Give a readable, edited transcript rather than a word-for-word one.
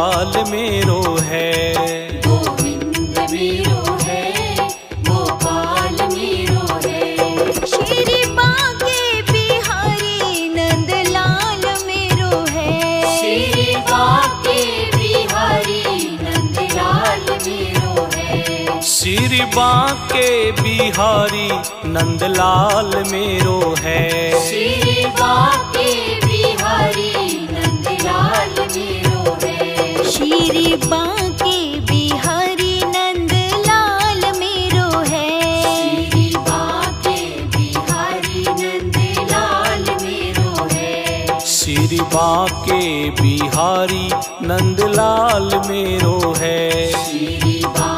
गोपाल मेरो है। गोविंद मेरो है, गोपाल मेरो है। श्री बांके बिहारी नंदलाल मेरो है। श्री बांके बिहारी नंदलाल मेरो है। श्री बांके बिहारी नंदलाल मेरो है। श्री बांके बिहारी नंदलाल मेरो है। श्री बांके बिहारी नंदलाल मेरो है। श्री बांके बिहारी नंदलाल मेरो है। श्री बांके बिहारी नंदलाल मेरो है। श्री